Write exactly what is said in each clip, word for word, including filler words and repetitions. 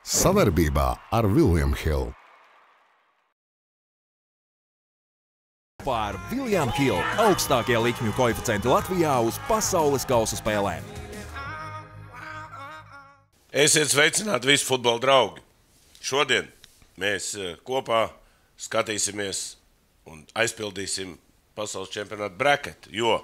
Savarbībā ar William Hill. Par William Hill augstākie likmju koeficienti Latvijā uz pasaules kausa spēlēm. Esiet sveicināti visi futbola draugi. Šodien mēs kopā skatīsimies un aizpildīsim pasaules čempionātu braketu, jo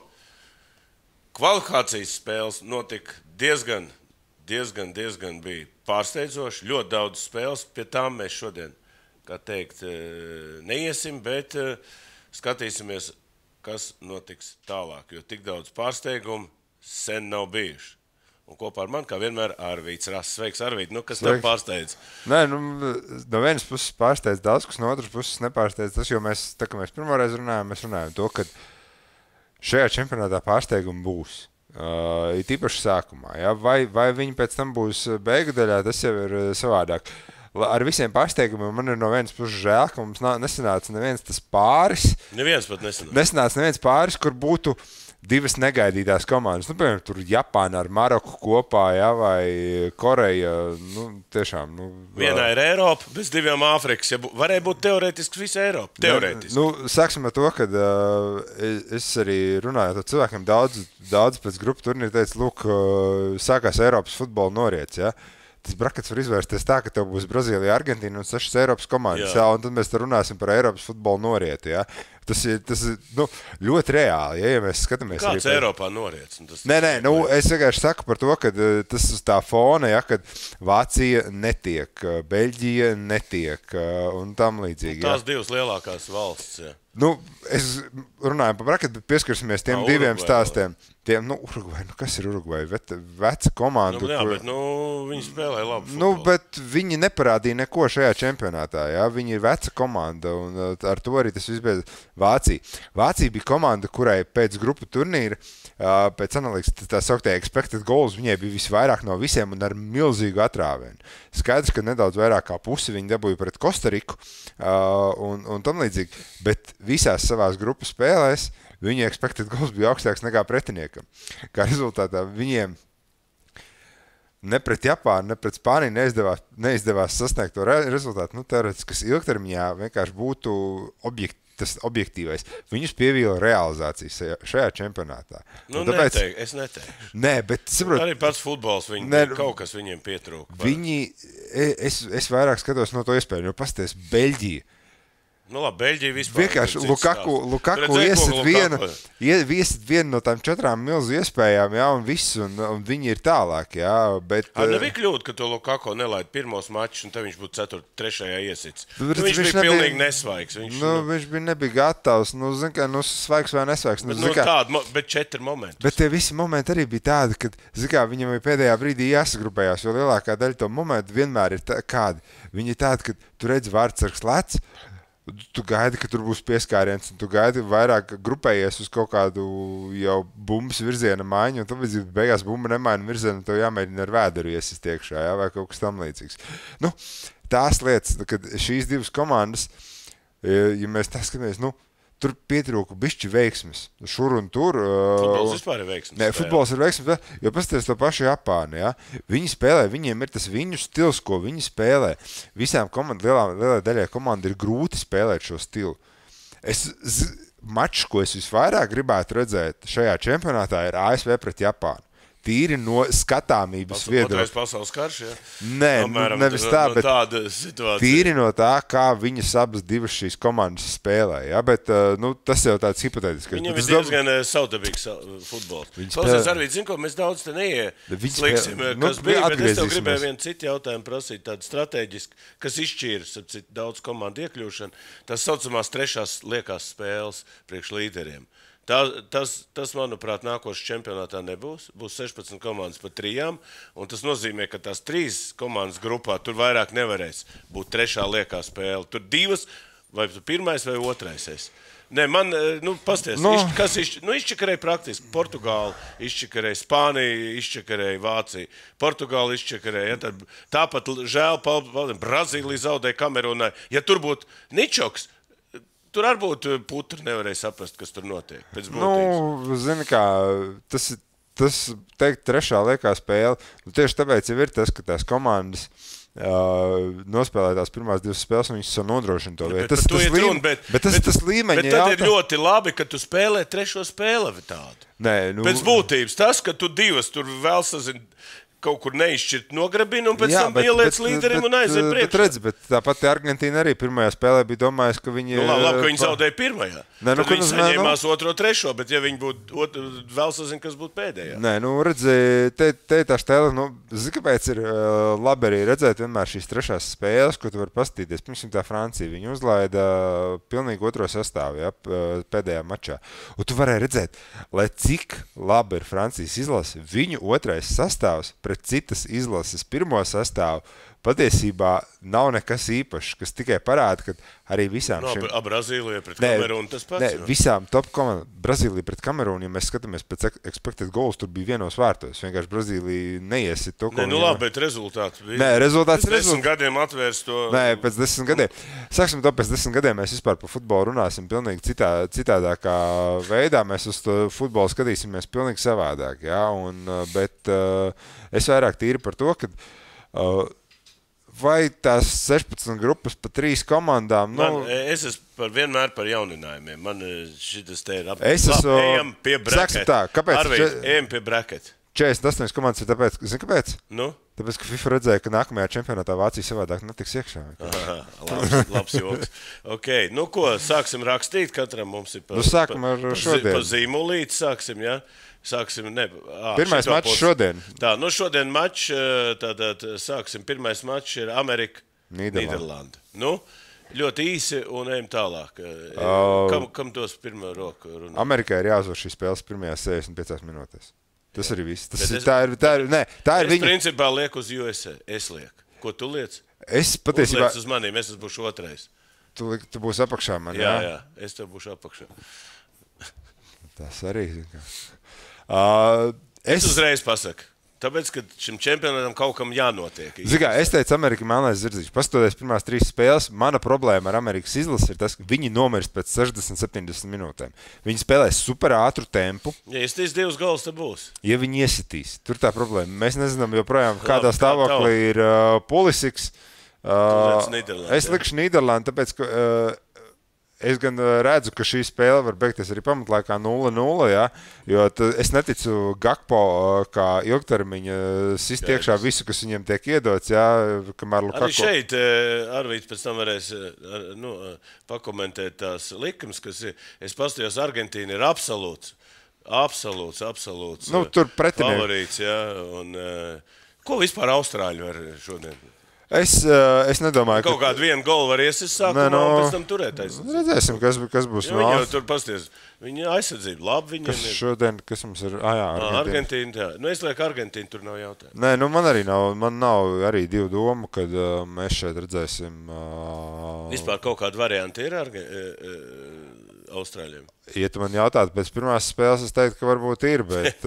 kvalifikācijas spēles notika diezgan, diezgan, diezgan bija pārsteidzoši. Ļoti daudz spēles, pie tām mēs šodien, kā teikt, neiesim, bet skatīsimies, kas notiks tālāk, jo tik daudz pārsteigumu sen nav bijuši. Un kopā ar mani, kā vienmēr, Arvīts Rass. Sveiks, Arvīt. Nu, kas tev pārsteidz? Nē, nu, no vienas puses pārsteidz daudz, kas no otras puses nepārsteidz tas, jo mēs, tā kā mēs pirmoreiz runājam, mēs runājam to, ka šajā čempionātā pārsteigumi būs. Uh, it īpaši sākumā. Ja? Vai, vai viņi pēc tam būs beigu daļā, tas jau ir savādāk. Ar visiem pārsteigumiem man ir no vienas puses žēl, ka mums nesanāca neviens tas pāris. Neviens pat nesanāca. Nesanāca neviens pāris, kur būtu divas negaidītās komandas. Nu, piemēram, tur Japāna ar Maroku kopā, ja, vai Koreja. Nu, tiešām. Nu, Vienā ir Eiropa, bez diviem Āfrikas. Ja bū, varēja būt teorētiski visa Eiropa. Teorētiski. Nu, sāksim ar to, ka uh, es arī runāju ar cilvēkiem daudz, daudz pēc grupu turnīra teicu, lūk, uh, sākās Eiropas futbola noriets, ja. Tas brakets var izvērsties tā, ka tev būs Brazīlija, Argentīna un sešas Eiropas komandas, jā. Jā, un tad mēs te runāsim par Eiropas futbola norieti, ja. Tas ir, tas ir nu, ļoti reāli, ja, ja mēs skatāmies. Kāds arī Eiropā noriets? Tas, nē, nē, nu, es vienkārši saku par to, ka tas uz tā fona, ja, kad Vācija netiek, Beļģija netiek un tam līdzīgi. Un tās ja. divas lielākās valsts, ja. Nu, es runāju par braketu, bet pieskarsimies tiem no, diviem Urugvai, stāstiem. Tiem, nu, Urugvai, nu, kas ir Urugvai? Vet, veca komanda. Nu, jā, kur... bet, nu, viņi spēlēja labu futbolu. Nu, bet viņi neparādīja neko šajā čempionātā, jā. Viņi ir veca komanda, un ar to arī tas viss bija Vācija. Vācija bija komanda, kurai pēc grupu turnīra, pēc analīzes tā sauktajā expected goals, viņai bija visvairāk no visiem un ar milzīgu atrāvienu. Skaidrs, ka nedaudz vairāk kā pusi viņi dabūja pret Kostariku un, un tam līdzīgi, bet visās savās grupas spēlēs viņu expected goals bija augstāks nekā pretiniekam. Kā rezultātā viņiem ne pret Japānu, ne pret Spāniju neizdevās, neizdevās sasniegt to re rezultātu. Nu, teorētiski, kas ilgtermiņā vienkārši būtu objekt, tas objektīvais. Viņus pievīla realizācijas šajā čempionātā. Nu, tāpēc, neteik, es neteikšu. Nē, bet saprot, arī pats futbols, viņi, ne, kaut kas viņiem pietrūka. Viņi, es, es vairāk skatos no to iespēju, jo pasties Beļģija. Nu labi, Beļģija vispār. Vienkārši Lukaku, Lukaku iesit vienu, iesit vienu no tām četrām milzu iespējām, jā, un viss, un, un viņi ir tālāk, jā, bet... Ar nebija kļūt, ka to Lukaku nelaid pirmos mačus, un te viņš būtu ceturt, trešajā iesits. Nu, viņš, viņš bija nebija, pilnīgi nesvaigs. Viņš, nu, nu, viņš bija nebija gatavs, nu, zin kā, nu, svaigs vai nesvaigs. Bet, nu, nu, kā, tādi, bet četri momenti. Bet tie visi momenti arī bija tādi, kad, zin kā, viņam ir pēdējā brīdī jāsagrupējās, jo lielākā daļa to momentu vienmēr ir tā, kādi. Viņi ir tādi, ka tu redzi vārdsargs lec, tu gaidi, ka tur būs pieskāriens, un tu gaidi vairāk grupējies uz kaut kādu jau bumbas virziena maiņu, un tāpēc beigās bumba nemaina virzienu, un tev jāmēģina ar vēderu iesist iekšā, jā, vai kaut kas tam līdzīgs. Nu, tās lietas, kad šīs divas komandas, ja mēs tā skatāmies, nu, tur pietrūka bišķi veiksmes, šur un tur. Futbols vispār ir veiksmes. Nē, futbols ir veiksmes, jo pasties to pašu Japānu, ja? Viņi spēlē, viņiem ir tas viņu stils, ko viņi spēlē. Visām komandām, lielā, lielā daļai komanda ir grūti spēlēt šo stilu. Es, z, mačs, ko es visvairāk gribētu redzēt šajā čempionātā, ir A S V pret Japānu. Tīri no skatāmības viedokļa. Otrais pasaules karš, ja? Nē, Apmēram, nevis tā, no, bet no tīri no tā, kā viņas abas divas šīs komandas spēlē. Ja? Bet, nu, tas jau tāds hipotētisks. Viņam ir diezgan savdabīgs futbols. Klausies, Arvīt, zinu, ko mēs daudz te neiesliksim, kas nu, bija, bet es tev gribēju vienu citu jautājumu prasīt, tādu strateģisku, kas izšķīras daudz komandu iekļūšanu. Tas saucamās trešās liekās spēles priekš līderiem. Tā, tas, tas, manuprāt, nākošais čempionātā nebūs. Būs sešpadsmit komandas pa trijām, un tas nozīmē, ka tās trīs komandas grupā tur vairāk nevarēs būt trešā liekā spēle. Tur divas, vai tu pirmais vai otrais esi. Nē, man, nu, pasties, no. iš, kas iš, nu, izčakarēja praktiski. Portugāla izčakarēja, Spānija izčakarēja, Vācija. Portugāla izčakarēja. Ja, tad, tāpat žēl, Brazīlija zaudēja Kamerunai. Ja tur būtu Ničoks, tur arī būtu putri, nevarēja saprast, kas tur notiek. Pēc būtības. Nu, zini kā, tas, tas teikt, trešā liekā spēle. Nu, tieši tāpēc jau ir tas, ka tās komandas Uh, nospēlēja tās pirmās divas spēles, un viņš jau nodrošina to vietu. Tas, tas, tas, līme, bet, bet tas, bet, tas līmeņa bet tad jautā... ir ļoti labi, ka tu spēlē trešo spēli tādu. Nē, nu... Pēc būtības tas, ka tu divas tur vēl sazini, kaut kur neizšķirt nograbinu un pēc jā, tam ieliec līderim un aiziet priekšā. Bet redz, bet tāpat Argentīna arī pirmajā spēlē bija domājis, ka viņi... Nu, labi, labi, ka viņi zaudēja pirmajā. Nē, nu, tad viņi saņēmās nu... otro, trešo, bet ja viņi būtu otru, vēl sazin, kas būtu pēdējā. Nē, nu, redzi, te, te tā stēle, nu, zini, kāpēc ir uh, labi arī redzēt vienmēr šīs trešās spēles, ko tu vari paskatīties. Pirms tā Francija, viņi uzlaida pilnīgi otro sastāvu, ja, pēdējā mačā. Un tu varēji redzēt, lai cik labi ir Francijas izlase, viņu otrais sastāvs pret citas izlases pirmo sastāvu patiesībā nav nekas īpašs, kas tikai parāda, ka arī visām no, šīm... A Brazīlija pret nē, Kamerūnu tas pats? Nē, no? Visām top komandām. Brazīlija pret Kamerūnu, ja mēs skatāmies pēc expected goals, tur bija vienos vārtos. Vienkārši Brazīlija neiesit to, ko... Nē, nu labi, bet rezultāts... Nē, rezultāts... Pēc desmit gadiem atvērs to... Nē, pēc desmit gadiem. Sāksim to, pēc desmit gadiem mēs vispār par futbolu runāsim pilnīgi citā, citādākā veidā. Mēs uz to futbolu skatīsimies pilnīgi savādāk, jā, un, bet uh, es vairāk tīri par to, ka... Uh, vai tās sešpadsmit grupas pa trīs komandām? Nu... Man, es esmu par vienmēr par jauninājumiem. Man šitas te ir ap... Es esmu... Labi, ejam pie bracket. Tā, kāpēc? Arvīd, če... ejam pie bracket. četrdesmit astoņas komandas ir tāpēc, zini kāpēc? Nu? Tāpēc, ka FIFA redzēja, ka nākamajā čempionātā Vācija savādāk netiks iekšā. Aha, labs, labs joks. Ok, nu ko, sāksim rakstīt, katram mums ir pa... Nu, sākam ar pa, šodien. Pa zīmulīti sāksim, jā? Ja? Sāksim, ne, ā, pirmais mačs šodien. Tā, nu šodien mačs, tātad sāksim, pirmais mačs ir Amerika, Nīderlanda. Nu, ļoti īsi un ejam tālāk. Uh, kam, kam dos pirmā roka runāt? Amerikai ir jāuzvar šīs spēles pirmajās sešdesmit piecās minūtēs. Tas jā. Arī viss. Tas ir, es, tā ir, tā ir, ne, tā ir es viņa... principā lieku uz U S A. Es lieku. Ko tu liec? Es patiesībā... Uzliec uz maniem, es būšu otrais. Tu, tu būsi apakšā man, jā? Jā, jā, es tev būšu apakšā. Tas arī, zin kā. Uh, es... es uzreiz pasaku. Tāpēc, ka šim čempionātam kaut kam jānotiek. Zigā, es teicu, Amerika melnais zirdziņš. Pastoties pirmās trīs spēles, mana problēma ar Amerikas izlasi ir tas, ka viņi nomirst pēc sešdesmit septiņdesmit minūtēm. Viņi spēlēs super ātru tempu. Ja iesitīs divus gols, tad būs. Ja viņi iesitīs, tur tā problēma. Mēs nezinām joprojām, kādā stāvoklī ir uh, Pulisiks. Uh, es likšu Nīderlandi, tāpēc, ka... Uh, Es gan redzu, ka šī spēle var beigties arī pamatlaikā nulle nulle, ja? Jo es neticu Gakpo kā ilgtermiņa sist iekšā visu, kas viņiem tiek iedots. Ja? Kamēr Lukaku... Arī šeit Arvīts pēc tam varēs nu, pakomentēt tās likums, kas ir, es pastījos, Argentīna ir absolūts, absolūts, absolūts nu, favorīts. Ja? Un, ko vispār Austrāļi var šodien? Es, es nedomāju, ka... Kaut kādu vienu golu var iesist sākumā no... un pēc tam turēt aizsardzību. Redzēsim, kas, kas būs ja, no... Viņi jau tur pasties. Viņa aizsardzība labi. Kas ir... šodien, kas mums ir? Ah, jā, Argentīna. Argentīna, jā. Nu, es lieku Argentīna, tur nav jautājumu. Nē, nu man arī nav, man nav arī divu domu, kad uh, mēs šeit redzēsim... Uh... Vispār kaut kādu variantu ir Arge... uh, Austrāļiem? Ja tu man jautātu pēc pirmās spēles, es teiktu, ka varbūt ir, bet,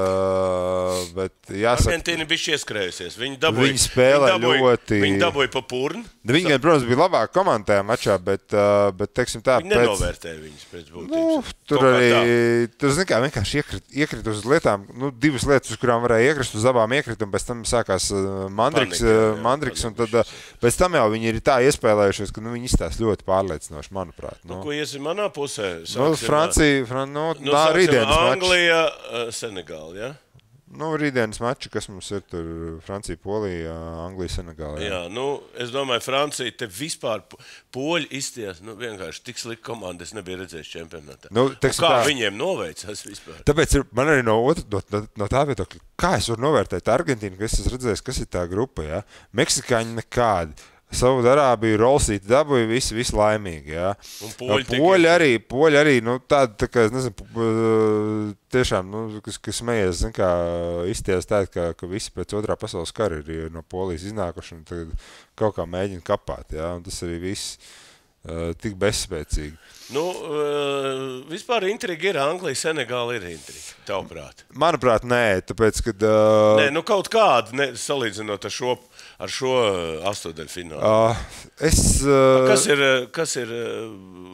uh, bet jāsaka... Argentīna bišķi ieskrējusies. Viņi dabūja... Viņi spēlē viņi dabūja, ļoti... Viņi dabūja pa purnu. Viņi, gan, protams, bija labāk komandā tajā mačā, bet, uh, bet teiksim tā... Viņi nenovērtēja viņus pēc būtības. Nu, tur kaut arī... Tur, zin kā, vienkārši iekrit, iekrit uz lietām, nu, divas lietas, uz kurām varēja iekrist, uz abām iekrist, un pēc tam sākās uh, Mandriks, Panika, jā, Mandriks un tad uh, pēc tam jau viņi ir tā iespēlējušies, ka nu, viņi izstās ļoti pārliecinoši, manuprāt. Nu, nu, ko iesim manā pusē? Nu, Francija, Fran, nu, nu, nā, rītdienas Anglija, uh, Senegāla, ja? Nu, rītdienas mači, kas mums ir tur Francija, Polija, Anglija, Senegāla. Jā. jā, nu, es domāju, Francija te vispār poļi izties, nu, vienkārši tik slikta komanda, es nebiju redzējis čempionātā. Nu, teiksim, kā tā, viņiem noveicās vispār? Tāpēc ir, man arī no, otru, no, no, no tā vietokļa, kā es varu novērtēt Argentīnu, ka es esmu redzējis, kas ir tā grupa, jā? Meksikāņi nekādi. Saudarābija, Rolsīti dabūja visi, visi laimīgi, jā. Un poļi, poļi arī, poļi arī, nu, tādi, tā kā, es nezinu, tiešām, nu, kas, kas smējies, zin kā, izties tādi, ka, ka visi pēc otrā pasaules kara ir no Polijas iznākuši un tagad kaut kā mēģina kapāt, jā, un tas arī viss uh, tik bezspēcīgi. Nu, uh, vispār intriga ir, Anglija, Senegāla ir intriga, tavuprāt? Manuprāt, nē, tāpēc, kad... Uh, nē, nu, kaut kādu, ne, salīdzinot ar šo... ar šo astotdaļu finālu. Uh, es, uh, kas ir, kas ir,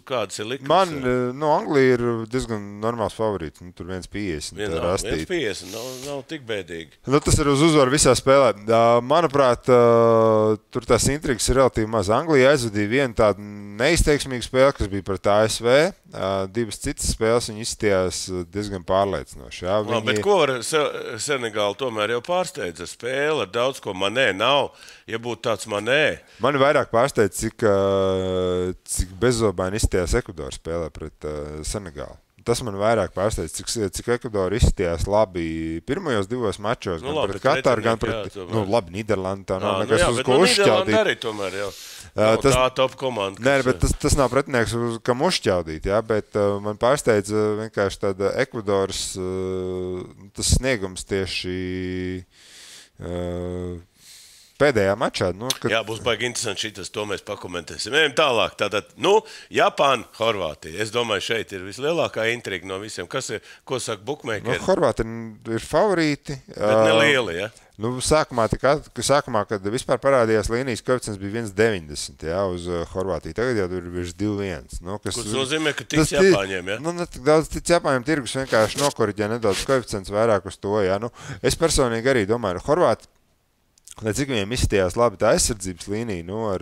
kādas ir likums? Man, nu, Anglija ir diezgan normāls favorīts. Nu, tur viens piecdesmit. viens piecdesmit, nav, nav tik bēdīgi. Nu, tas ir uz uzvaru visā spēlē. Manuprāt, tur tās intrigas ir relatīvi maz. Anglija aizvadīja vienu tādu neizteiksmīgu spēli, kas bija pret A S V. Divas citas spēles viņi izstījās diezgan pārliecinoši. Jā, viņi... Bet ko var Senegāla tomēr jau pārsteidza spēle ar daudz ko Manē nav, ja būtu tāds Manē. Mani vairāk pārsteidz, cik, cik bezobaini izstījās Ekvadora spēlē pret uh, Senegālu. Tas man vairāk pārsteidz, cik, cik Ekvadora izstījās labi pirmajos divos mačos, nu, gan labi, pret Kataru, gan pret, jā, nu, labi, Nīderlandi, tā nav Nā, nekas, nu, jā, uz bet, ko nu, uzšķaudīt. Nīderlanda arī tomēr, jā. Nav Tas, tā top komanda. nē, bet tas, tas nav pretinieks, uz kam uzšķaudīt, jā, bet uh, man pārsteidz uh, vienkārši tāda Ekvadoras uh, tas sniegums tieši uh, pēdējā mačā. Nu, kad... Jā, būs baigi interesanti šitas, to mēs pakomentēsim. Ejam tālāk. Tātad, nu, Japāna, Horvātija. Es domāju, šeit ir vislielākā intriga no visiem. Kas ir, ko saka bookmakeri? Nu, Horvāti ir favorīti. Bet ne lieli, ja? Nu, sākumā, tika, sākumā, kad vispār parādījās līnijas koeficients bija viens deviņdesmit, jā, uz Horvātiju. Tagad jau tur ir virs divi viens. Nu, kas Kurš nozīmē, ka tiks Japāņiem, ja? Nu, ne tik daudz tiks Japāņiem, tirgus vienkārši nokoriģē nedaudz koeficients vairāk uz to, jā. Nu, es personīgi arī domāju, Horvāti, lai cik viņiem izstījās labi tā aizsardzības līnija, nu, ar,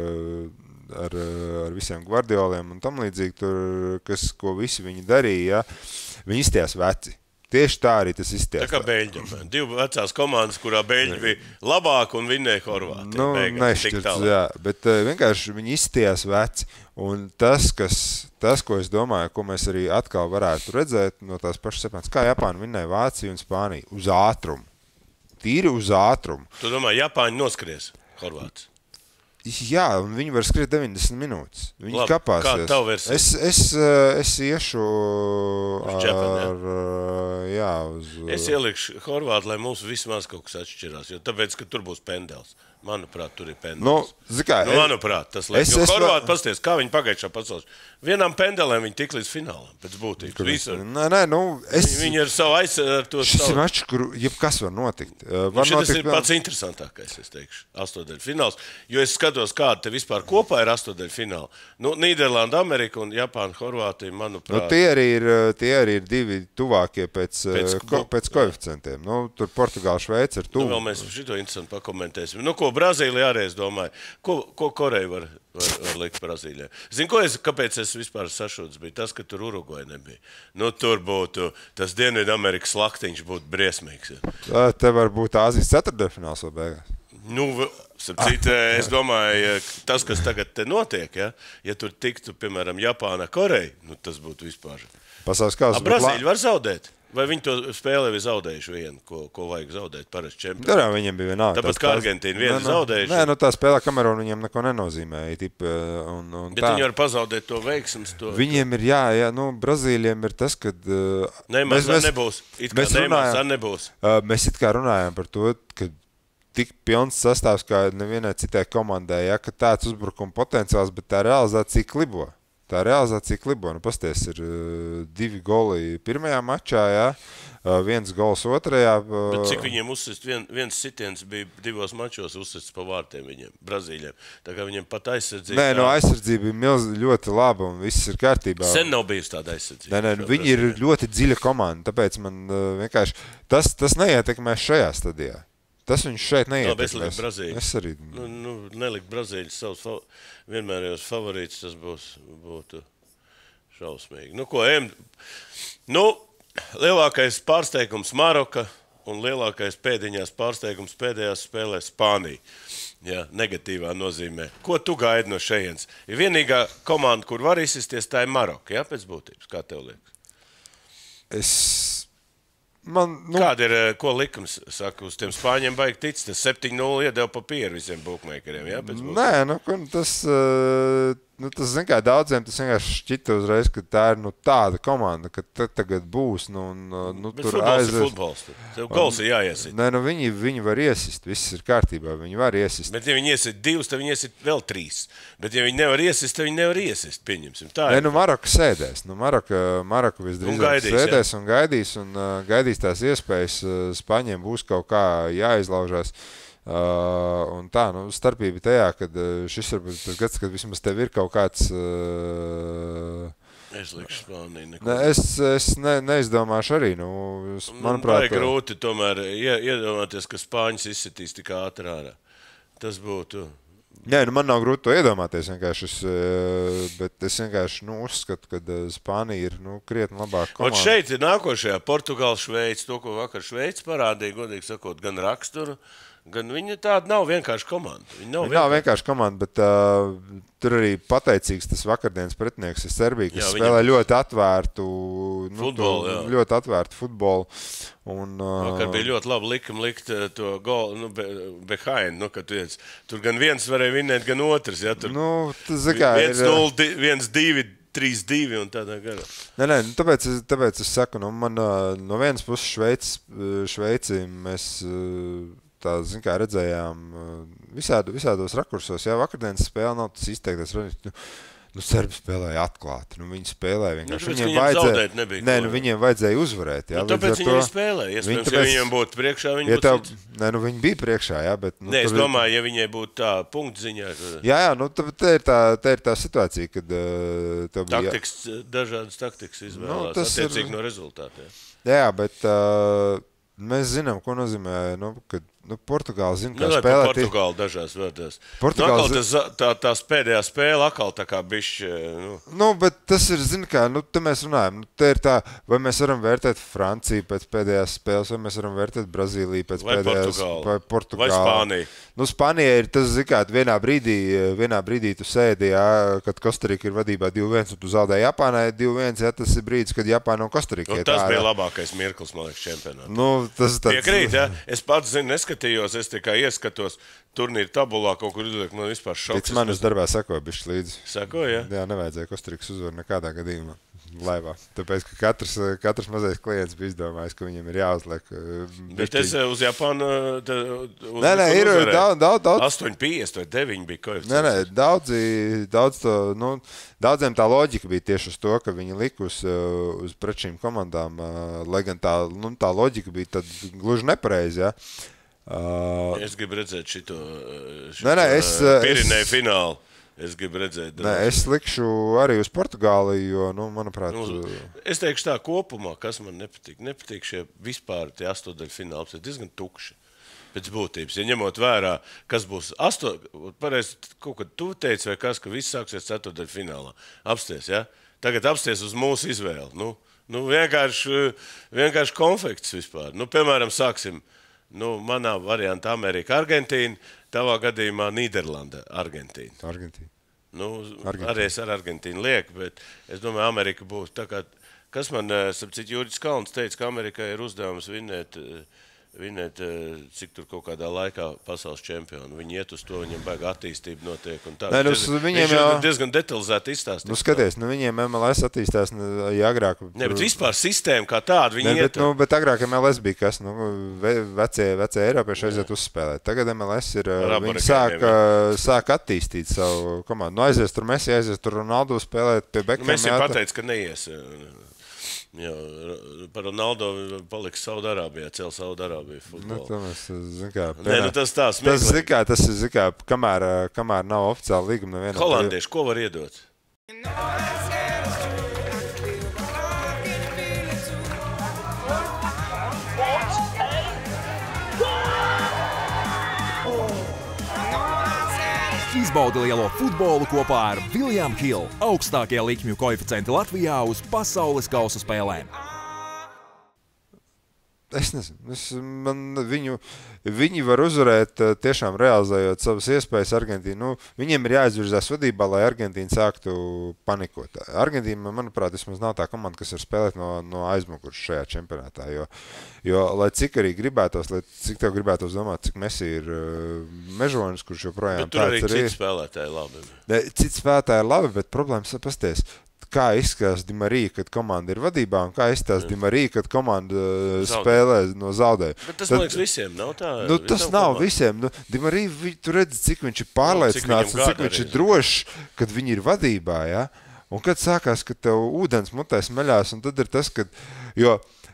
ar, ar visiem Guardioliem un tam līdzīgi, tur, kas, ko visi viņi darīja, jā, viņi izstījās veci. Tieši tā arī tas izstījās. Tā kā Beļģi. Divi vecās komandas, kurā Beļģi bija labāk un vinnēja Horvāti. Nu, nešķirts, jā, bet uh, vienkārši viņi izstījās veci. Un tas, kas, tas, ko es domāju, ko mēs arī atkal varētu redzēt no tās pašas septiņas, kā Japāna vinnēja Vāciju un Spāniju uz ātrumu. Tīri uz ātrumu. Tu domā, Japāņi noskries Horvāts? Jā, un viņi var skriet deviņdesmit minūtes. Viņi Labi, kapāsies. kāda tavu versija? Es, es, es iešu Uz Džepani, ar, jā, uz... Es ielikšu Horvātu, lai mums vismaz kaut kas atšķirās, jo tāpēc, ka tur būs pendels. Manuprāt, tur ir pendels. Nu, zikā, nu, manuprāt, tas liek. es, Jo es, Horvāti, pasties, kā viņi pagājušā pasaules. Vienam pendelēm viņi tik līdz finālam, pēc būtības. Visur. Nē, nē, nu, es... Viņi, viņi ir savu aizsardzību. Šis ir mačs, kur jebkas var notikt. Var Nu, šis notikt ir pats interesantākais, es teikšu, astoņdaļu fināls. Jo es skatos, kāda te vispār kopā ir astoņdaļu fināla. Nu, Nīderlanda, Amerika un Japāna, Horvātija, manuprāt. Nu, tie, arī ir, tie arī ir divi tuvākie pēc, Pēc pēc, ko, pēc koeficientiem. Nu, tur Portugāla, Šveica ir tuvu. Nu, vēl mēs šito interesanti pakomentēsim. Nu, ko Brazīlija arī, es domāju, ko, ko Koreja var, var, var likt Brazīlijai. Zinu, ko es, kāpēc es vispār sašūts bija? Tas, ka tur Urugvai nebija. Nu, tur būtu, tas Dienvidamerikas laktiņš būtu briesmīgs. Ja. Te var būt Āzijas ceturtdaļfināls vēl beigās. Nu, sapcīt, es domāju, tas, kas tagad te notiek, ja, ja tur tiktu, piemēram, Japāna, Koreja, nu, tas būtu vispār. Pasaules kausas. Brazīļi var zaudēt? Vai viņi to spēlē ir zaudējuši vienu, ko, ko vajag zaudēt parasti čempioni? Darā, viņiem bija vienalga. Tāpat kā Argentīna vienu nē, zaudējuši. Nē, nu tā spēlē Kamerūna viņiem neko nenozīmēja. Tip, un, un Bet tā. viņi var pazaudēt to veiksmes. To... Viņiem ir, jā, jā, nu, Brazīļiem ir tas, kad... Uh, Neimās ar nebūs. It kā neimās ar nebūs. Uh, mēs it kā runājam par to, ka tik pilns sastāvs kā nevienai citai komandai, ja, ka tāds uzbrukuma potenciāls, bet tā realizācija klibo. Tā realizācija klibo. Nu, pasties, ir uh, divi goli pirmajā mačā, jā. Uh, viens gols otrajā. Uh, Bet cik viņiem uzsist, vien, viens sitiens bija divos mačos uzsists pa vārtiem viņiem, Brazīļiem. Tā kā viņiem pat aizsardzība... Nē, no aizsardzība ir milz, ļoti laba un viss ir kārtībā. Sen nav bijusi tāda aizsardzība. Nē, nē, nu, viņi ir ļoti dziļa komanda, tāpēc man uh, vienkārši tas, tas neietekmēs šajā stadijā. Tas viņš šeit neietekmēs. Labi, es liku Brazīļu. Es arī... Nu, nu, neliku Brazīļu savus fa vienmērējos favorītus, tas būs, būtu šausmīgi. Nu, ko, ejam... Nu, lielākais pārsteigums Maroka un lielākais pēdiņās pārsteigums pēdējās spēlē Spānija. Jā, negatīvā nozīmē. Ko tu gaidi no šejienes? Ir vienīgā komanda, kur var izsisties, tā ir Maroka, jā, pēc būtības. Kā tev liekas? Es... Man, nu... Kāda ir, ko likums saka, uz tiem Spāņiem baigi tic? Tas septiņi nulle iedeva papīru visiem bookmakeriem, jā, pēc būtības? Nē, nu, tas... Uh... Nu, tas, zin kā, daudziem tas vienkārši šķita uzreiz, ka tā ir nu, tāda komanda, ka te tagad būs. Nu, nu, Bet tur futbols aizies... ir futbols. Tev gols ir jāiesit. Nē, nu, viņi, viņi var iesist, viss ir kārtībā, viņi var iesist. Bet ja viņi iesit divus, tad viņi iesit vēl trīs. Bet ja viņi nevar iesist, tad viņi nevar iesist, pieņemsim. Tā Nē, ir. nu, Maroka sēdēs. Nu, Maroka, Maroka visdrīzāk gaidīs, sēdēs jā. un gaidīs, un uh, gaidīs tās iespējas. Uh, Spaņiem būs kaut kā jāizlaužās. Uh, un tā, nu, starpība tajā, kad uh, šis varbūt tas gads, kad vismaz tev ir kaut kāds... Uh, es likšu Spāniju. Ne, es es ne, neizdomāšu arī, nu, es, manuprāt... Man vajag grūti tomēr iedomāties, ka Spāņas izsitīs tik ātri ārā. Tas būtu... Jā, nu man nav grūti to iedomāties vienkārši, es, bet es vienkārši nu, uzskatu, ka Spānija ir nu, krietni labāk komanda. Un šeit ir nākošajā Portugāla Šveica, to, ko vakar Šveica parādīja, godīgi sakot, gan raksturu, gan viņa tāda nav vienkārši komanda. Viņa nav, viņa nav vienkārši komanda, bet uh, tur arī pateicīgs tas vakardienas pretinieks ir Serbija, kas jā, spēlē viņa... ļoti atvērtu nu, futbolu. To, ļoti atvērtu futbolu. Un, uh, vakar bija ļoti labi likam likt to golu, nu, be, behind, nu, kad viens, tur gan viens varēja vinēt, gan otrs. Ja, tur nu, tas, kā, viens nulle, viens divi, trīs divi un tādā garā. Nē, nē, nu, tāpēc, es, tāpēc es saku, nu, man no vienas puses Šveici, Šveici mēs... Tā, zin kā, redzējām visādu, visādos rakursos. Jā, vakardienas spēle nav tas izteiktais. Nu, nu Serbi spēlēja atklāti. Nu, viņi spēlēja vienkārši. Nu, viņiem vajadzēja, nebija, nē, nu, viņiem vajadzēja uzvarēt. Jā, nu, tāpēc viņi to... spēlēja. Iespējams, viņi tāpēc, ja viņiem būtu priekšā, viņi ja būtu tev, cits. Nē, nu, viņi bija priekšā, jā, bet... Nu, nē, es tur... domāju, ja viņai būtu tā punktziņā... Ka... Jā, jā, nu, tā ir tā, tā ir tā situācija, kad... Uh, tev bija... Taktikas, dažādas taktikas izvēlās, nu, attiecīgi ir... no rezultātiem. Jā, bet uh, mēs zinām, ko nozīmē, nu, kad Nu, Portugāla zina, kā nu, spēlēt. Portugāla dažās vārdās. Portugāla nu, tas, tā, tās pēdējā spēle atkal tā kā bišķi... Nu. nu, bet tas ir, zina kā, nu, te mēs runājam. Nu, te ir tā, vai mēs varam vērtēt Franciju pēc pēdējās spēles, vai mēs varam vērtēt Brazīliju pēc vai pēdējās... Portugāla. Vai Portugāla. Vai Spānija. Nu, Spānija ir tas, zina kā, vienā brīdī, vienā brīdī tu sēdi, jā, kad Kostarika ir vadībā divi viens, un tu zaudēji Japānai divi viens, jā, tas ir brīdis, kad Japāna un Kostarika nu, ir tas tā, bija jā. labākais mirklis, man liekas, čempionātā. Nu, tas tāds... Piekrīt, jā. Es pats, zinu, neskatījos, es tikai ieskatos turnīru tabulā, kaut kur izliek, man vispār šoks. Tic manis darbā sekoja bišķi līdzi. Sekoja, jā? Jā, nevajadzēja Kostarikas uzvaru nekādā gadījumā laivā. Tāpēc, ka katrs, katrs mazais klients bija izdomājis, ka viņam ir jāuzliek. Bet es uz Japānu... Uz, nē, nē, ir daudz, daudz, daudz. astoņi piecdesmit vai deviņi bija koeficients. Nē, nē, daudzi, daudz to, nu, daudziem tā loģika bija tieši uz to, ka viņi lika uz, uz pret šīm komandām, lai gan tā, nu, tā loģika bija tad gluži nepareizi, jā. Uh, es gribu redzēt šito, šito nē, nē, es, Pirinēju finālu. Es gribu redzēt. Nē, es likšu arī uz Portugāli, jo, nu, manuprāt... Nu, es teikšu tā kopumā, kas man nepatīk. Nepatīk šie vispār tie astodaļu fināli. Tas ir diezgan tukši pēc būtības. Ja ņemot vērā, kas būs asto... Pareizi, kaut kad tu teici vai kas, ka viss sāksies ceturtdaļu finālā. Apsties, ja? Tagad apsties uz mūsu izvēli. Nu, nu vienkārši, vienkārši konflikts vispār. Nu, piemēram, sāksim... Nu, manā variantā Amerika, Argentīna, tavā gadījumā Nīderlanda, Argentīna. Argentīna. Nu, Argentīna. Arī es ar Argentīnu lieku, bet es domāju, Amerika būs tā kā, kas man, sapcīt, Jūris Kalns teica, ka Amerikai ir uzdevums vinēt, vinēt, cik tur kaut kādā laikā pasaules čempionu. Viņi iet uz to, viņiem baigi attīstība notiek un tā. Nē, nu, viņš jau... diezgan detalizēti izstāstīt. Nu, skaties, nu, viņiem M L S attīstās ja agrāk. Ne, bet vispār sistēma kā tāda, viņi ne, iet. Bet, nu, bet agrāk M L S bija kas, nu, vecie, vecie Eiropieši aiziet uzspēlēt. Tagad M L S ir, viņi sāk, sāk attīstīt savu komandu. Nu, aizies tur Messi, aizies tur Ronaldo spēlēt pie Beckham. Nu, Messi pateica, ka neies. Jā, par Ronaldo paliks Saudarābijā, cel Saudarābiju futbolu. Nu, tas, zin kā, Nē, nu, tas tā smieklīgi. Tas, zin kā, tas ir, zin kā, kamēr, kamēr nav oficiāli līguma nevienam. Holandieši, ko var iedot? Izbaudi lielo futbolu kopā ar William Hill, augstākie likmju koeficienti Latvijā uz pasaules kausa spēlēm. Es nezinu, es, man, viņu, viņi var uzvarēt tiešām realizējot savas iespējas Argentīnu. Nu, viņiem ir jāizvirzās vadībā, lai Argentīna sāktu panikot. Argentīna, manuprāt, vismaz nav tā komanda, kas var spēlēt no, no aizmugures šajā čempionātā. Jo, jo, lai cik arī gribētos, lai cik tev gribētos domāt, cik Messi ir uh, mežonis, kurš joprojām bet tur arī tāds arī citi spēlētāji labi. Ne, citi spēlētāji ir labi, bet problēmas pasties. Kā izskatās Di Marija, kad komanda ir vadībā, un kā izskatās Di Marija, kad komanda Zaudē. spēlē no zaudējuma. Bet tas, Tad, man liekas, visiem nav tā. Nu, tas nav komanda. Visiem. Nu, Di Marija, vi, tu redzi, cik viņš ir pārliecināts, no, cik, cik viņš ir drošs, kad viņi ir vadībā, ja? Un kad sākās, kad tev ūdens mutē smeļās, un tad ir tas, kad, jo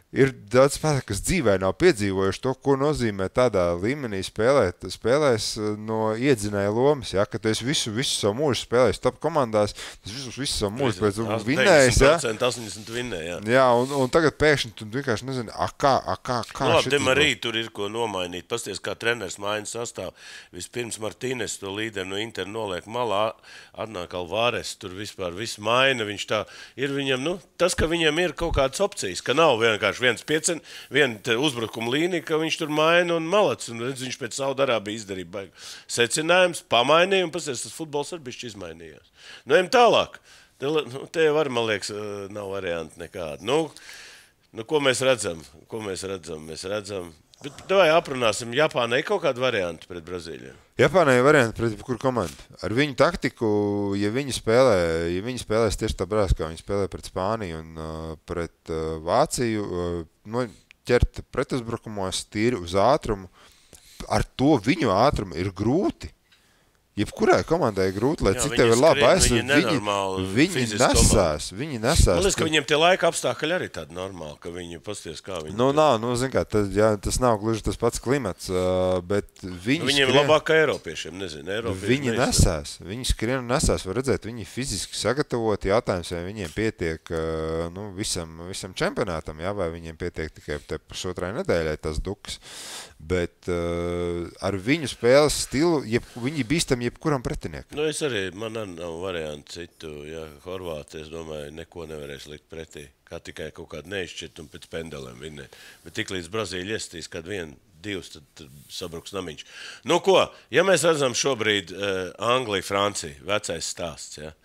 Ir daudz spēlētāju, kas dzīvē nav piedzīvojuši to, ko nozīmē tādā līmenī spēlēt. Spēlēs no iedzinēja lomas, ja, ka tu esi visu, visu savu mūžu spēlējis top komandās, tas visu, visu savu mūžu pēc vinnējis. Ja. astoņdesmit vinnē, jā. Jā, un, un tagad pēkšņi tu vienkārši nezini, a kā, a kā, kā no, šitas... Demarī tur ir ko nomainīt. Pasties, kā treneris maina sastāv. Vispirms Martīnes to līderi no Inter noliek malā, atnāk Alvarez, tur vispār viss maina. Viņš tā ir viņam, nu, tas, ka viņam ir kaut kādas opcijas, ka nav vienkārši viens piecen, viena uzbrukuma līnija, ka viņš tur maina un malac. Un redz, viņš pēc Saudarābija izdarīja baigu secinājums, pamainīja un pasies, tas futbols ar bišķi izmainījās. Nu, ejam tālāk. Te, nu, te var, man liekas, nav varianti nekādi. Nu, nu, ko mēs redzam? Ko mēs redzam? Mēs redzam... Bet davai aprunāsim, Japānai kaut kādu variantu pret Brazīliju. Japānai ir varianti pret kuru komandu. Ar viņu taktiku, ja viņi spēlē, ja viņi spēlēs tieši tā brās, kā viņi spēlē pret Spāniju un uh, pret uh, Vāciju, uh, no, ķert pretuzbrukumos tīri uz ātrumu, ar to viņu ātrumu ir grūti. Jebkurai komandai ir grūti, lai jā, cik tev ir labi aizsardzība. Viņi, viņi nesās, viņi nesās. Man liekas, ka viņiem tie laika apstākļi arī tādi normāli, ka viņi pasties, kā viņi... Nu, nav, nu, zin kā, tas, jā, tas nav gluži tas pats klimats, bet viņi nu, viņiem skrien... labāk kā Eiropiešiem, nezinu, Eiropieši viņi nesās, viņi skrien un nesās, var redzēt, viņi fiziski sagatavoti, jautājums, vai viņiem pietiek, nu, visam, visam čempionātam, jā, vai viņiem pietiek tikai te pusotrai nedēļai tas duks, bet uh, ar viņu spēles stilu, jeb, viņi bīstam jebkuram pretiniekam. Nu, es arī, man nav variantu citu, ja Horvāti, es domāju, neko nevarēs likt pretī, kā tikai kaut kādu neizšķirt un pēc pendelēm vinnēt. Bet tik līdz Brazīļa iestīs, kad vien, divs, tad, tad sabruks namiņš. Nu ko, ja mēs redzam šobrīd uh, Anglija, Francija, vecais stāsts, ja?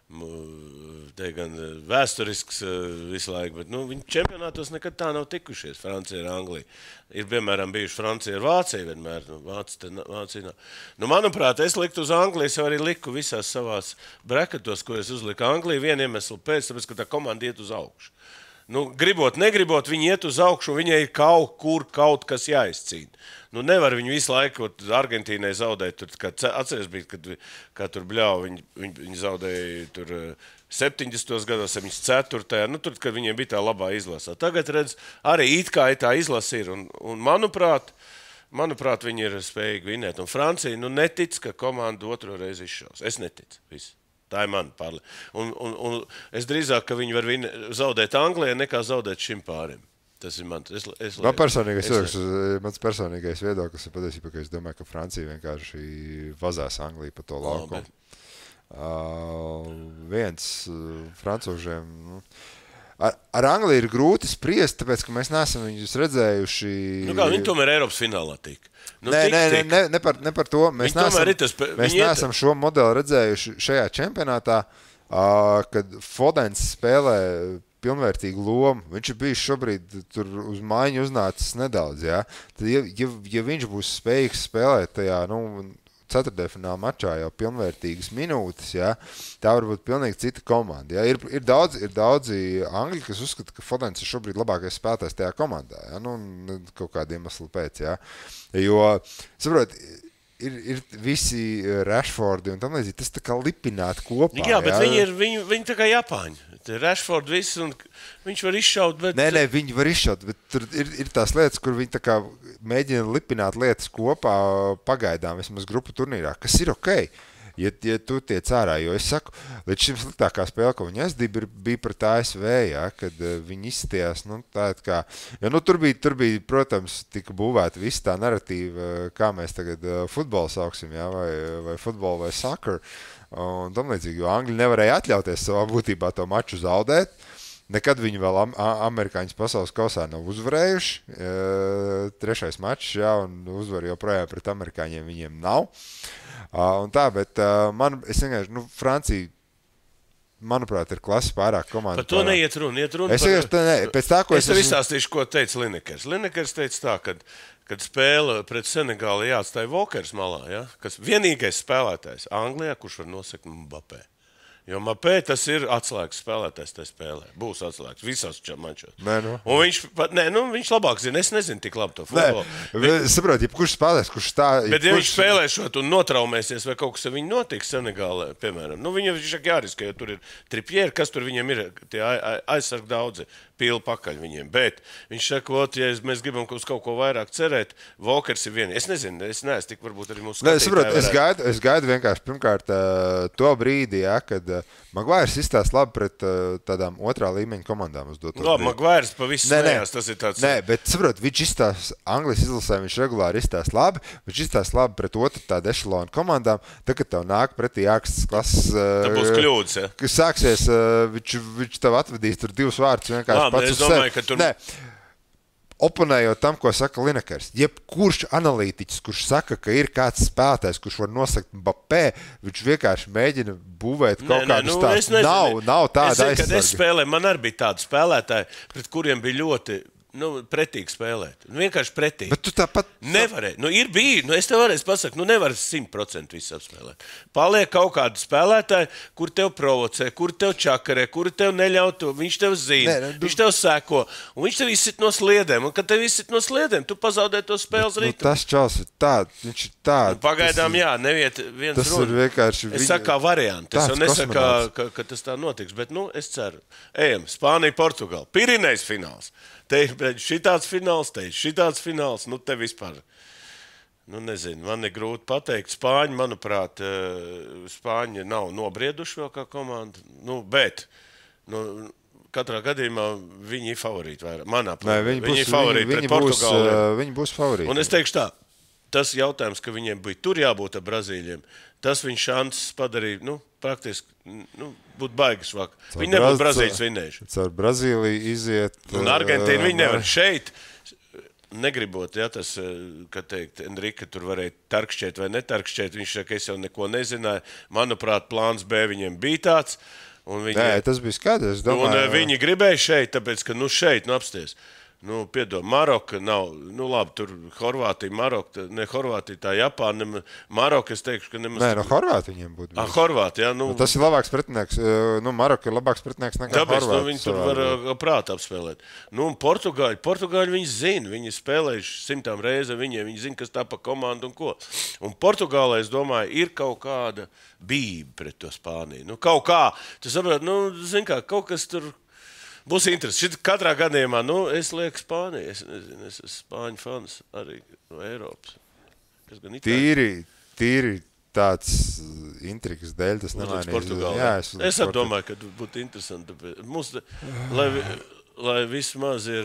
Te gan vēsturisks visu laiku, bet nu, viņi čempionātos nekad tā nav tikušies, Francija ar Angliju. Ir, piemēram, bijuši Francija ar Vāciju vienmēr, nu, Vācija, Vācija nav. Nu, manuprāt, es liktu uz Angliju, es arī liku visās savās brekatos, ko es uzliku Angliju, vienu iemeslu pēc, tāpēc, ka tā komanda iet uz augšu. Nu, gribot, negribot, viņi iet uz augšu, viņai ir kaut kur kaut kas jāizcīna. Nu, nevar viņu visu laiku Argentīnai zaudēt. Tur, kā atceries bija, kad kā tur bļauj, viņi, viņi, viņi zaudēja tur septiņdesmitos gados, septiņdesmit ceturtajā Nu, tur, kad viņiem bija tā labā izlasā. Tagad, redz, arī it kā tā izlasa ir. Un, un manuprāt, manuprāt, viņi ir spējīgi vinēt. Un Francija, nu, netic, ka komanda otro reizi izšaus. Es neticu. Visu. Tā ir mana pārliecība. Un, un, un es drīzāk, ka viņi var vin, zaudēt Anglijai, nekā zaudēt šim pārim. Tas ir man. Es, es, man personīgais, es, es, mans personīgais viedoklis ir patiesībā, ka es domāju, ka Francija vienkārši vazās Angliju pa to laukumu. Uh, viens uh, francūžiem... Nu, ar, ar Angliju ir grūti spriest, tāpēc, ka mēs neesam viņus redzējuši... Nu kā, viņi tomēr Eiropas finālā tika. Nu, nē, tik, nē, tik. Ne, ne, par, ne par to. Mēs neesam, tas, mēs neesam šo modeli redzējuši šajā čempionātā, uh, kad Fodens spēlē pilnvērtīgu lomu. Viņš ir bijis šobrīd tur uz mājiņu uznācis nedaudz. Ja? Tad, ja, ja, ja viņš būs spējīgs spēlēt tajā nu, ceturtdaļfināla mačā jau pilnvērtīgas minūtes, ja? Tā var būt pilnīgi cita komanda. Ja? Ir, ir, daudz, ir daudzi angļi, kas uzskata, ka Fodens ir šobrīd labākais spēlētājs tajā komandā. Ja? Nu, kaut kādiem iemeslu pēc. Ja? Jo, saprot, ir, ir visi Rashfordi un tam līdzīgi, tas tā kā lipināt kopā. Jā, bet ja? viņi ir viņi, viņi tā kā Japāņi. Rashford viss, un viņš var izšaut, bet... Nē, nē, viņi var izšaut, bet tur ir, ir tās lietas, kur viņi tā kā mēģina lipināt lietas kopā pagaidām, vismaz grupu turnīrā, kas ir okei. Ja, ja tu tiec ārā, jo es saku, līdz šim sliktākā spēle, ko viņi aizdīja, bija pret A S V, ja, kad viņi izstījās, nu, tā kā, jo, nu, tur bija, tur bija, protams, tika būvēta visa tā narratīva, kā mēs tagad futbolu sauksim, ja, vai, vai futbolu vai soccer, un tam līdzīgi, jo Angļi nevarēja atļauties savā būtībā to maču zaudēt, nekad viņi vēl am, amerikāņus pasaules kausā nav uzvarējuši, e, trešais mačs, jā, un uzvar joprojām pret amerikāņiem viņiem nav. Uh, un tā, bet uh, man, es vienkārši, nu, Francija, manuprāt, ir klases pārāk komanda. Par to pārāk. Neiet runa, iet runa es vienkārši, par... ne, pēc tā, ko es... Es esmu... izstāstīšu, ko teica Linekers. Linekers teica tā, kad, kad spēle pret Senegāli jāatstāja Walkers malā, ja? Kas vienīgais spēlētājs Anglijā, kurš var nosekt Mbappé. Jo Mbappé tas ir atslēgas spēlētājs tajā spēlē. Būs atslēgas visās mačos. Nē, nu. Un viņš, nē, nu, viņš labāk zina. Es nezinu tik labi to futbolu. Nē, es saprotu, ja kurš spēlēs, kurš tā... Bet ja kurš... viņš spēlēšot un notraumēsies vai kaut kas ar viņu notiks Senegālē, piemēram, nu viņam viņš jāriska, jo tur ir Trippieri, kas tur viņam ir, tie aizsargi daudzi. pili pakaļ viņiem. Bet viņš saka, ot, ja mēs gribam uz kaut ko vairāk cerēt, Walkers ir vieni. Es nezinu, es neesmu tik varbūt arī mūsu skatītāji. Saprot, es, gaidu, es gaidu vienkārši pirmkārt uh, to brīdi, ja, kad uh, Maguires izstāsta labi pret uh, tādām otrā līmeņa komandām uz doto. Labi, Maguires pavisam smējās, tas ir tāds. Nē, bet saprot, viņš izstāsta, Anglijas izlasē viņš regulāri izstāsta labi, viņš izstāsta labi pret otru tādu ešalonu komandām, tad, kad tev nāk pretī ākstas klases. Uh, tā būs kļūdas, ja? Kas sāksies, uh, viņš, viņš tev atvedīs tur divus vārdus vienkārši Labi, pats uz domāju, sevi. Tur... Nē. Oponējot tam, ko saka Linekers, jebkurš analītiķis, kurš saka, ka ir kāds spēlētājs, kurš var nosakt Mbappé, viņš vienkārši mēģina būvēt kaut nē, kādus nē, nu, tādus. Nav, nav tāda aizsarga. Kad es spēlēju, man arī bija tādi spēlētāji, pret kuriem bija ļoti nu, pretīgi spēlēt. Vienkārši pretīgi. Bet tu tāpat... Nevarēja. Nu, ir bija, nu, es tev varēju pasakt, nu, nevar simt procenti visu apspēlēt. Paliek kaut kādi spēlētāji, kur tev provocē, kur tev čakarē, kur tev neļauj to. Viņš tev zina, ne, ne, viņš tev seko, un viņš tev izsit no sliedēm. Un, kad tev izsit no sliedēm, tu pazaudē to spēles rītu. Nu, tas čals ir tāds, viņš ir tāds. Nu, pagaidām, jā, neviet viens tas runa. Ir vienkārši... Es saku kā varianti. Es jau nesaku, ka, ka, ka tas tā notiks, bet, nu, es ceru. Ejam, Spānija, Portugāla. Pirinejs fināls. Te ir šitāds fināls, te ir šitāds fināls, nu te vispār, nu nezinu, man ir grūti pateikt. Spāņi, manuprāt, Spāņi nav nobrieduši vēl kā komanda, nu, bet, nu, katrā gadījumā viņi ir favorīti vairāk, manā plānā. Viņi, viņi būs, ir favorīti viņi, pret viņi Portugāli. Būs, viņi būs favorīti. Un es teikšu tā, tas jautājums, ka viņiem bija tur jābūt ar Brazīļiem, tas viņa šanses padarīja, nu, praktiski, nu, būtu baigas vāk. Viņi nebūtu Brazīļus vinējuši. Caur Brazīliju iziet... Un Argentīnu viņi nevar šeit, negribot, ja tas, kā teikt, Enrika tur varēja tarkšķēt vai netarkšķēt, viņš saka, es jau neko nezināju. Manuprāt, plāns B viņiem bija tāds. Un viņi, Nē, tas bija skaidrs. Un viņi gribēja šeit, tāpēc, ka nu šeit, nu apsties. Nu, piedod, Maroka nav, nu labi, tur Horvātija, Maroka, ne Horvātija, tā Japāna, ne Maroka, es teikšu, ka nemaz... Nē, no Horvātija viņiem būtu. Ah, Horvātija, jā, nu... nu... Tas ir labāks pretinieks, nu, Maroka ir labāks pretinieks nekā Tāpēc, Horvātija. Nu, viņi tur var prātā apspēlēt. Nu, un Portugāļi, Portugāļi viņi zina, viņi spēlējuši simtām reizi viņiem, viņi zina, kas tā pa komandu un ko. Un Portugālē, es domāju, ir kaut kāda bība pret to Spāniju. Nu, kaut kā, tu saprāt, nu, zin kā, kaut kas tur... Būs interesi. Šit katrā gadījumā, nu, es lieku Spāniju. Es nezinu, es esmu Spāņu fans arī no Eiropas. Tīri, tīri tāds intrigas dēļ, tas nemainīs. Jā, es es domāju, ka būtu interesanti. Mums, lai, lai vismaz ir,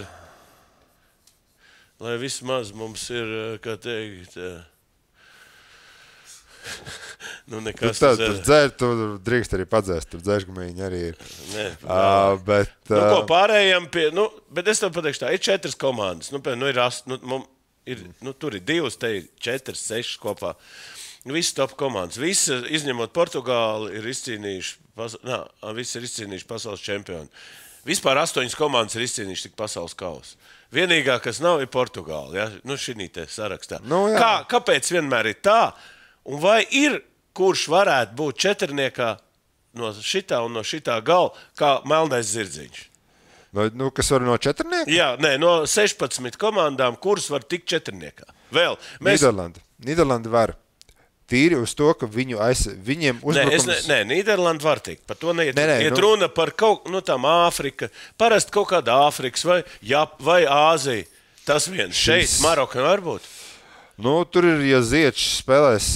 lai vismaz mums ir, kā teikt, nu, nekas. Tu, tā, tur dzēr, tu drīkst arī padzēst, tur dzēšgamīņi arī ir. Nē, uh, bet, nu, ko pārējām pie, nu, bet es tev pateikšu tā, ir četras komandas, nu, pēc, nu, ir ast, nu, mums ir, nu, tur ir divas, te ir četras, sešas kopā. Visi top komandas, visi, izņemot Portugāli, ir izcīnījuši, pas, nā, visi ir izcīnījuši pasaules čempioni. Vispār astoņas komandas ir izcīnījuši tik pasaules kausu. Vienīgā, kas nav, ir Portugāli, ja? Nu, šinī te sarakstā. Nu, Kā, kāpēc vienmēr ir tā? Un vai ir, kurš varētu būt četrniekā no šitā un no šitā gala, kā melnais zirdziņš? No, nu, kas var no četrnieka? Jā, nē, no sešpadsmit komandām, kuras var tikt četrniekā. Vēl. Mēs... Nīderlanda. Nīderlanda var. Tīri uz to, ka viņu aiz... viņiem uzbrukums... Nē, es, nē, Nīderlanda var tikt. Par to neiet. Nē, nē, iet nu... runa par kaut, nu, tām Āfrika. Parasti kaut kāda Āfrikas vai, Jap, vai Āzija. Tas viens. Šeit Šis... Maroka var būt. Nu, tur ir, ja Ziečs spēlēs...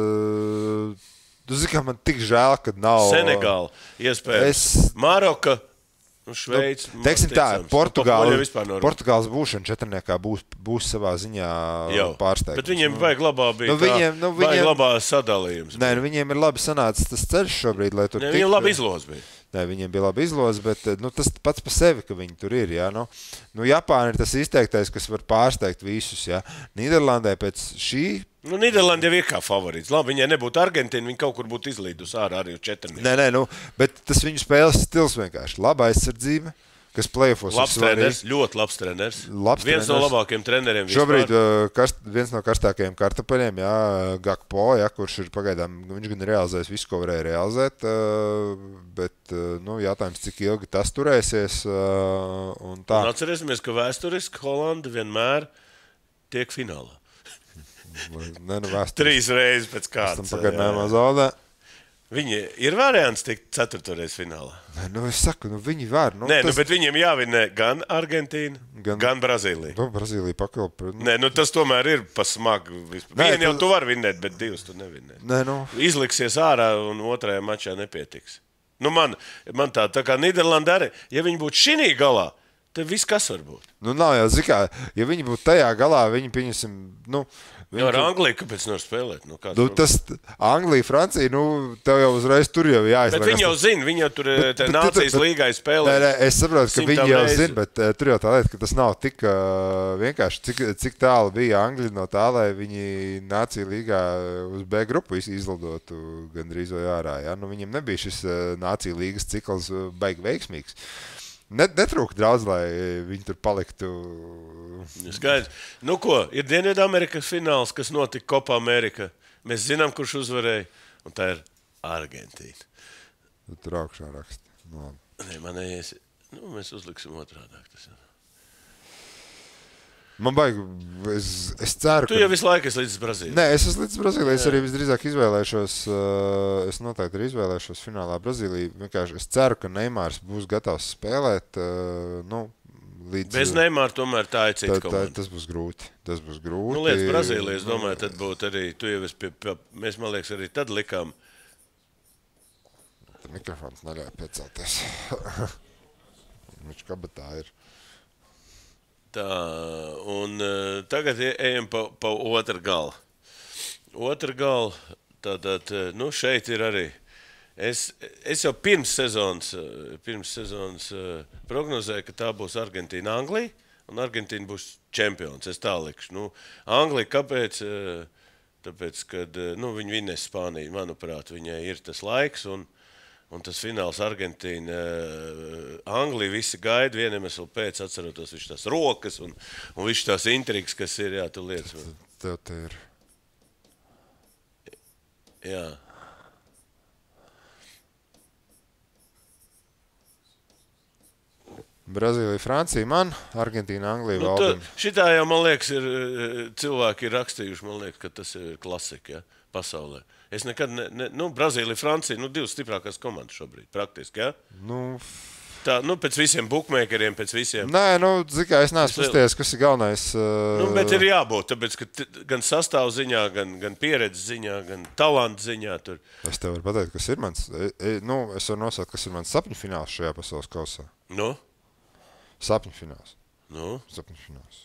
Uh... Tu zini, kā man tik žēl, ka nav... Senegāla, iespējams. Es... Maroka... Nu, Šveic, nu, teiksim tā, Portugāla, Portugāles būšana četrniekā būs, būs savā ziņā pārsteigums. Bet viņiem vajag labā bija nu, viņiem, nu, viņiem, vajag labā sadalījums. Nē, nu, viņiem ir labi sanācis tas ceļš šobrīd, lai tur ne, tiktu. Viņiem labi izloz bija. Nē, viņiem bija labi izloz, bet nu, tas pats par sevi, ka viņi tur ir. Jā, nu, nu, Japāna ir tas izteiktais, kas var pārsteigt visus. Jā. Nīderlandē pēc šī... Nu, Nīderlanda jau ir kā favorīts. Labi, viņai nebūtu Argentīna, viņa kaut kur būtu izlīdus ārā arī uz četrnieku. Nē, nē, nu, bet tas viņu spēles stils vienkārši. Laba aizsardzība, kas play-offos labs ir svarīgs. Treneris, ļoti labs treneris. Labs viens treneris. No labākajiem treneriem vispār. Šobrīd uh, karst, viens no karstākajiem kartupeļiem, jā, Gakpo, jā, kurš ir pagaidām, viņš gan realizējis visu, ko varēja realizēt, uh, bet, uh, nu, jātājums, cik ilgi tas turēsies uh, un tā. Un atcerēsimies, ka vēsturiski Holanda vienmēr tiek finālā. Ne, nu, vēsturiski. Trīs reizes pēc kārtas. Pēc tam pagaidinājumā zaudē. Viņi ir variants tikt ceturtoreiz finālā? Nē, nu es saku, nu viņi var. Nu, Nē, tas... nu, bet viņiem jāvinē gan Argentīna, gan, gan Brazīlija. Nu, Brazīlija pakalpa. Nu... Nē, nu tas tomēr ir pa smagu. Vienu jau tu vari vinēt, bet divus tu nevinēt. Nē, nu... Izliksies ārā un otrajā mačā nepietiks. Nu man, man tā, tā kā Nīderlanda arī, ja viņi būtu šinī galā, tad viss kas var būt. Nu nav jau, zikā, ja viņi būtu tajā galā, viņi pieņemsim, nu... Viņi ar Angliju, kāpēc nevar spēlēt? Nu, nu, tas Anglija, Francija, nu, tev jau uzreiz tur jau jāizlēgas. Bet viņi jau zina, viņi jau tur bet, nācijas bet, līgai spēlē. Nē, nē, es saprotu, ka viņi jau reizi. zina, bet uh, tur jau tā lieta, ka tas nav tik uh, vienkārši, cik, cik tālu bija Angļi no tā, lai viņi nācija līgā uz B grupu izlidotu gandrīz vai ārā. Ja? Nu, viņiem nebija šis uh, nācija līgas cikls uh, baigi veiksmīgs. Net, netrūka daudz, lai viņi tur paliktu. Skaidrs. Nu ko, ir Dienvidamerikas fināls, kas notika Copa Amerika. Mēs zinām, kurš uzvarēja, un tā ir Argentīna. Tur augšā raksta. No. Nē, man neies. Nu, mēs uzliksim otrādāk. Tas ir. Man baigi, es, es ceru, tu ka... Tu jau visu laiku esi līdz Brazīlijai. Nē, es esmu līdz Brazīlijai. Es arī visdrīzāk izvēlēšos, uh, es noteikti arī izvēlēšos finālā Brazīliju. Vienkārši es ceru, ka Neimārs būs gatavs spēlēt. Uh, nu, līdz, Bez Neimāra tomēr tā ir cita komanda. Tas būs grūti. Tas būs grūti. Nu, lietas Brazīlija, es domāju, tad būtu arī, tu jau esi pie, pie, mēs, man liekas, arī tad likām. Tad mikrofons neļauj piecelties. Viņš kabatā ir. Tā, un uh, tagad ejam pa, pa otru galu. Otru galu, tātad, nu, šeit ir arī. Es, es jau pirms sezonas, pirms sezonas uh, prognozēju, ka tā būs Argentīna, Anglija, un Argentīna būs čempions. Es tā likšu. Nu, Anglija, kāpēc? Uh, tāpēc, kad uh, nu, viņi vinnēs Spāniju, manuprāt, viņai ir tas laiks, un Un tas fināls Argentīna, Anglija visi gaida, vienam es vēl pēc atcerotos viņš tās rokas un, un viņš tās intrigas, kas ir, jā, tu lietas. Tev te ir. Jā. Brazīlija, Francija man, Argentīna, Anglija, nu, Valdem. Šitā jau, man liekas, ir, cilvēki ir rakstījuši, man liekas, ka tas ir klasika, ja, pasaulē. Es nekad, ne, ne, nu, Brazīlija, Francija, nu, divas stiprākās komandas šobrīd, praktiski, ja? Nu, tā, nu, pēc visiem bookmakeriem, pēc visiem. Nē, nu, zikā, es neesmu pasties, kas ir galvenais. Uh... Nu, bet ir jābūt, tāpēc, ka t, gan sastāv ziņā, gan, gan pieredze ziņā, gan talanta ziņā tur. Es tev varu pateikt, kas ir mans, e, e, nu, es varu nosaukt, kas ir mans sapņu fināls šajā pasaules kausā. Nu? Sapņu fināls. Nu? Sapņu fināls.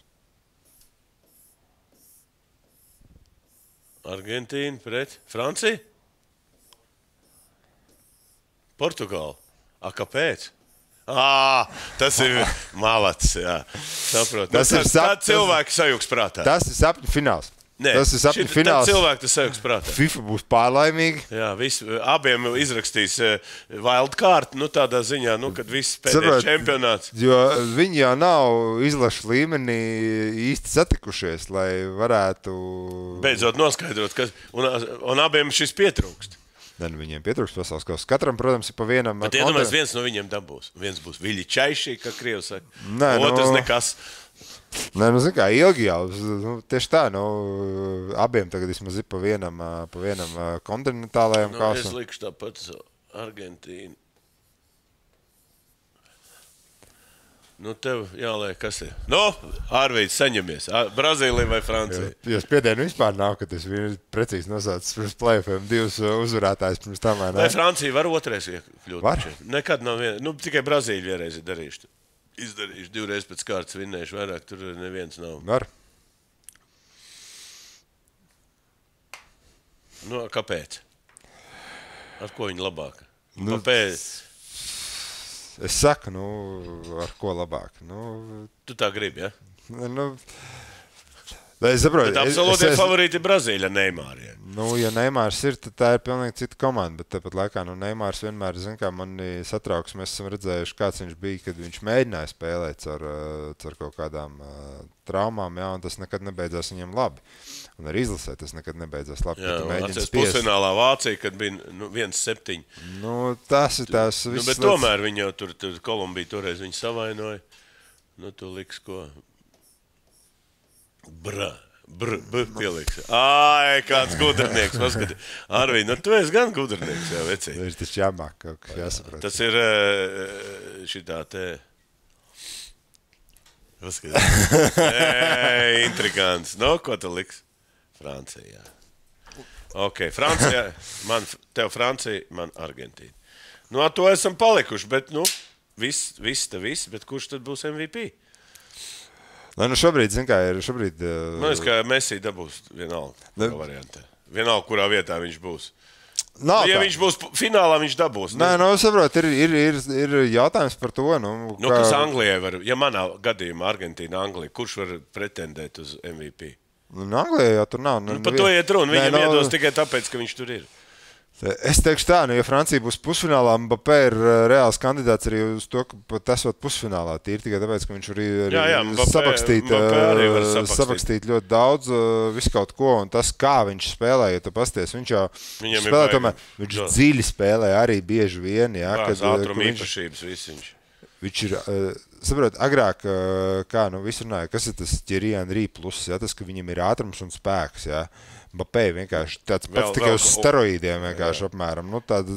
Argentīna pret Franciju? Portugāla. A, kāpēc? Ā, tas ir malats, jā. Saprot. Tas nu, ir sap... tā cilvēki sajūgs prātā. Tas ir sapņu fināls. Nē, tas ir sapņu fināls. Tā cilvēki tas sajūgs prātā. FIFA būs pārlaimīgi. Jā, visi, abiem izrakstīs uh, wildcard, nu tādā ziņā, nu, kad viss pēdējais čempionāts. Jo viņi jau nav izlašu līmenī īsti satikušies, lai varētu... Beidzot noskaidrot, kas... Un, un abiem šis pietrūkst. Ne, nu viņiem pietrūkst pasaules kausā. Katram, protams, ir pa vienam... Bet iedomājies, viens no viņiem dabūs. Viens būs Viļi Čaišī, kā Krievs saka. Nē, otrs nu... nekas... Nē, nu, zin kā, ilgi jau, nu, tieši tā, nu, abiem tagad vismaz ir pa vienam, pa vienam kontinentālajam nu, kausam. Es likšu tāpat Argentīnu. Nu, tev jāliek, kas ir. Nu, Ārvīds, saņemies. Brazīlija vai Francija? Jo spiedienu vispār nav, ka tas ir precīzi nosaucis pirms play-offiem divus uzvarētājus pirms tam, vai ne? Vai Francija var otrais iekļūt? Var. Nekad nav viena. Nu, tikai Brazīļa vienreiz ir darījuši. Izdarījuši divreiz pēc kārtas vinnējuši vairāk, tur neviens nav. Var. Nu, kāpēc? Ar ko viņi labāk? Nu, kāpēc? Es saku, nu, ar ko labāk. Nu, tu tā gribi, ja? Nu, es saprotu. Bet absolūti es... favorīti Brazīļa Neimāriem. Nu, ja Neimārs ir, tad tā ir pilnīgi cita komanda, bet tāpat laikā, nu, Neimārs vienmēr, zin kā, mani satrauks, mēs esam redzējuši, kāds viņš bija, kad viņš mēģināja spēlēt ar, ar kaut kādām uh, traumām, jā, un tas nekad nebeidzās viņam labi. Un arī izlasē tas nekad nebeidzās labi. Jā, atceries pusfinālā Vācija, kad bija nu, viens septiņi. Nu, tas ir tās nu, viss. Bet tomēr viņi jau tur, tur Kolumbija toreiz viņi savainoja. Nu, tu liks ko? Brā. Br, br, pieliks. Ai, kāds gudrnieks. Paskati. Arvī, nu tu esi gan gudrnieks, jā, vecī. Viņš taču jāmāk kaut kas jāsaprot. Tas ir šitā te... Paskati. Ei, intrigants. No, ko tu liks? Francija. Ok, Francija. Man, tev Francija, man Argentīna. Nu, ar to esam palikuši, bet, nu, viss, viss te viss, bet kurš tad būs M V P? Lai, nu šobrīd, zin kā, ir šobrīd... Uh... Man liekas, ka Messi dabūs vienalga ne... variantē. Vienalga, kurā vietā viņš būs. Nav nu, ja tā. viņš būs finālā, viņš dabūs. Nē, nu, saprot, ir, ir, ir, ir jautājums par to, nu... Nu, kā... kas Anglijai var, ja manā gadījumā Argentīna, Anglija, kurš var pretendēt uz M V P? Nu, Anglijā jau tur nav. Nu, nu, par to iet runa, viņam Nē, no... nu... iedos tikai tāpēc, ka viņš tur ir. Es teikšu tā, nu, ja Francija būs pusfinālā, Mbappé ir reāls kandidāts arī uz to, ka pat esot pusfinālā. Tīri tikai tāpēc, ka viņš arī, arī jā, jā, Mbappé, sabakstīt, Mbappé arī var sabakstīt. sabakstīt ļoti daudz, visu kaut ko, un tas, kā viņš spēlē, ja tu pasties, viņš jau Viņam spēlē, baigi... tomēr, viņš jā. dziļi spēlē arī bieži vien, jā. Bās, kad, ātrum kad viņš, īpašības viss viņš. Viņš ir, saprot, agrāk, kā, nu, visu runāja, kas ir tas Thierry Henry plus, jā, tas, ka viņam ir ātrums un spēks, jā. Mbappé vienkārši tāds pats vēl, tikai vēl, uz steroīdiem vienkārši jā. apmēram, nu tāda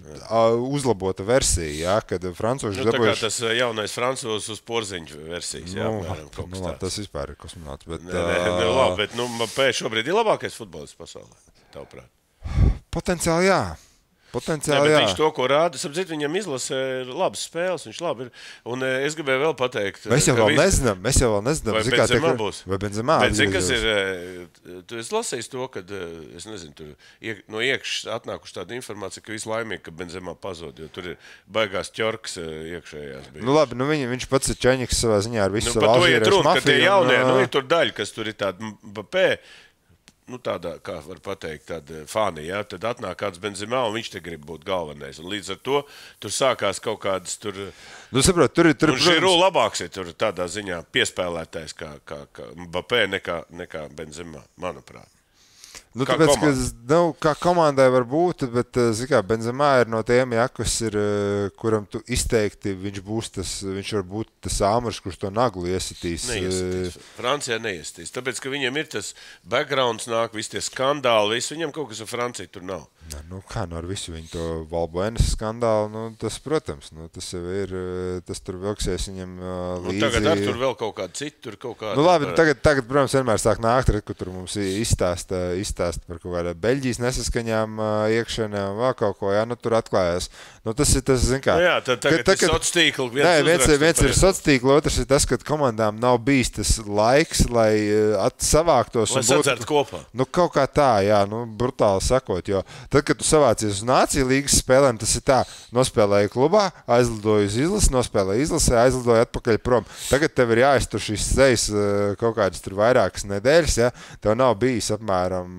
uzlabota versija, jā, kad francūši nu, dabūjuši... Tā kā tas jaunais francūzs uz porziņu versijas, jā, nu, apmēram kaut kas nu, tāds. Tas vispār ir kosmonauts, bet... Nē, nē, nē, labi, bet, nu, Mbappé šobrīd ir labākais futbolists pasaulē, tavuprāt? Potenciāli jā. Potenciāli, jā, jā. Viņš to, ko rāda, sapcīt, viņam izlasē ir labas spēles, viņš labi ir. Un es gribēju vēl pateikt... Mēs jau vēl visu... nezinām, mēs jau vēl nezinām. Vai Zikā, Benzemā tiek... būs? Vai Benzemā? Bet zini, kas ir... Tu esi lasījis to, kad, es nezinu, tur iek, no iekšas atnākuši tāda informācija, ka visu laimīgi, ka Benzemā pazod, jo tur ir baigās ķorks iekšējās. Bija. Nu labi, nu viņi, viņš pats ir Čaņiks savā ziņā ar visu nu, savu alžīriešu mafiju. Ka tie jaunie, un, nu ir tur daļa, kas tur ir tāda Mbappé, nu tādā, kā var pateikt, tāda fāni, jā, tad atnāk kāds Benzemā, un viņš te grib būt galvenais. Un līdz ar to tur sākās kaut kādas tur... Nu, saprot, tur ir... Tur, un Žiru labāks ir tur tādā ziņā piespēlētais kā, kā, kā Mbappé nekā, nekā Benzemā, manuprāt. Nu, kā tāpēc, komanda. ka, nu, kā komandai var būt, bet, zikā, Benzemā ir no tiem, ja, kas ir, kuram tu izteikti, viņš būs tas, viņš var būt tas āmurs, kurš to naglu iesitīs. Neiesitīs. Francijā neiesitīs. Tāpēc, ka viņiem ir tas backgrounds nāk, visi tie skandāli, visi, viņiem kaut kas ar Franciju tur nav. Na, nu, kā nu ar visu viņu to Valbuenas skandālu, nu, tas, protams, nu, tas jau ir, tas tur vilksies viņam uh, līdzi. Nu, tagad ar tur vēl kaut kādu citu, tur kaut kādu. Nu, labi, par... tagad, tagad, protams, vienmēr sāk nākt, ka tur mums izstāsta, izstāsta par kaut kādā Beļģijas nesaskaņām uh, iekšēnē un vēl kaut ko, jā, nu, tur atklājās. Nu, tas ir tas, zin kā. Nu, jā, tad tagad kad, ir sociātīkli. Viens, nē, viens, viens ir sociātīkli, otrs ir tas, ka komandām nav bijis tas laiks, lai uh, savāktos. Lai sadzertu kopā. Nu, kaut kā tā, jā, nu, brutāli sakot, jo tad, kad tu savācies uz nāciju līgas spēlēm, tas ir tā, nospēlēji klubā, aizlidoju uz izlasi, nospēlēji izlasē, aizlidoju atpakaļ prom. Tagad tev ir jāiztur šīs sejas kaut kādas tur vairākas nedēļas, ja? Tev nav bijis apmēram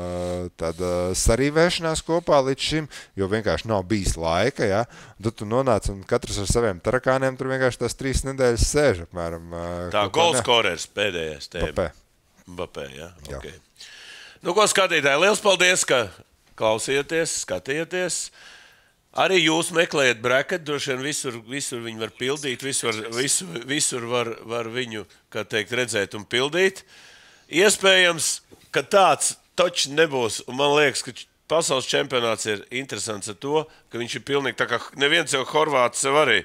tāda sarīvēšanās kopā līdz šim, jo vienkārši nav bijis laika, ja? Tad tu nonāc un katrs ar saviem tarakāniem tur vienkārši tās trīs nedēļas sēž apmēram. Tā, golskorers pēdējais tēma. Mbappé. Mbappé, jā, ok. Jā. Nu, ko skatītāji, liels paldies, ka klausieties, skatieties. Arī jūs meklējat bracket, droši vien visur, visur viņu var pildīt, visur, visur, visur var, var viņu, kā teikt, redzēt un pildīt. Iespējams, ka tāds točs nebūs, un man liekas, ka pasaules čempionāts ir interesants ar to, ka viņš ir pilnīgi tā kā neviens jau Horvāts sev arī,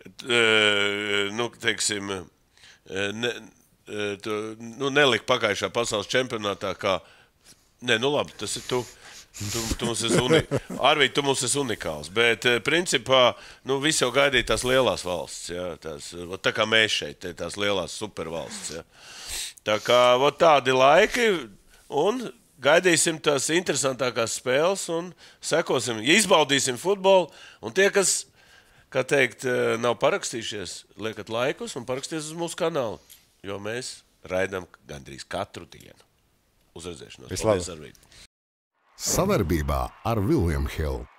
nu, teiksim, ne, tu, nu, nelika pagājušā pasaules čempionātā kā, ne, nu labi, tas ir tu. Tu, tu mums esi uni... Arvīd, tu mums esi unikāls, bet principā, nu, visi jau gaidīja tās lielās valsts, jā, tās, tā kā mēs šeit, tās lielās supervalsts, jā. Tā kā, vot tādi laiki, un gaidīsim tās interesantākās spēles, un sekosim, izbaudīsim futbolu, un tie, kas, kā teikt, nav parakstījušies, liekat laikus un paraksties uz mūsu kanālu, jo mēs raidām gandrīz katru dienu. Uz redzēšanos. Paldies, Arvīd. Savarbībā ar William Hill.